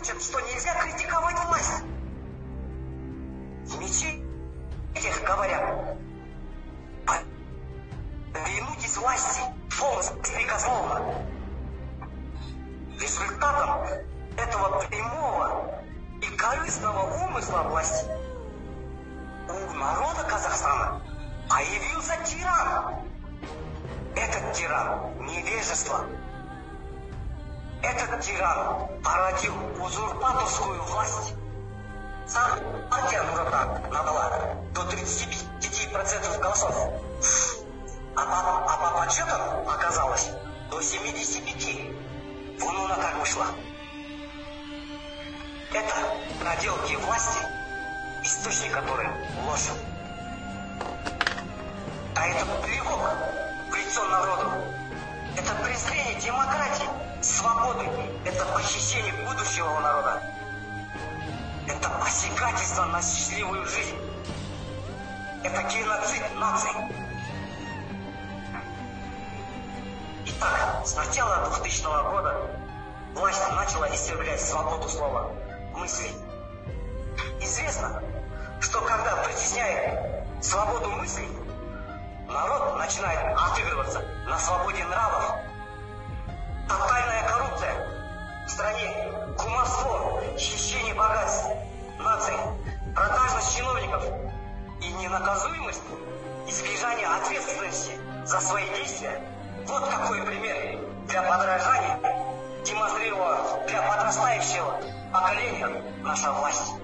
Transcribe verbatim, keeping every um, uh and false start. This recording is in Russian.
учат, что нельзя критиковать власть. В мечетях говорят: повинуйтесь власти, полностью беспрекословно. Результатом этого прямого и корыстного умысла власти у народа Казахстана появился тиран. Этот тиран – невежество. Этот тиран породил узурпаторскую власть. Сам партия Нурака набрала до тридцати пяти процентов голосов, а по, а по подсчетам оказалось до семидесяти пяти. Вон она как вышла. Это проделки власти, источник которой ложь. А это плевок в лицо народу. Это презрение демократии, свободы. Это похищение будущего народа. Это посягательство на счастливую жизнь. Это геноцид наций. Итак, с начала двухтысячного года власть начала истреблять свободу слова, мысли. Известно, что когда притесняет свободу мыслей, народ начинает отыгрываться на свободе нравов. Тотальная коррупция в стране, кумовство, хищение богатств наций, продажность чиновников и ненаказуемость, избежание ответственности за свои действия. Вот какой пример для подражания демонстрировала для подрастающего поколения наша власть.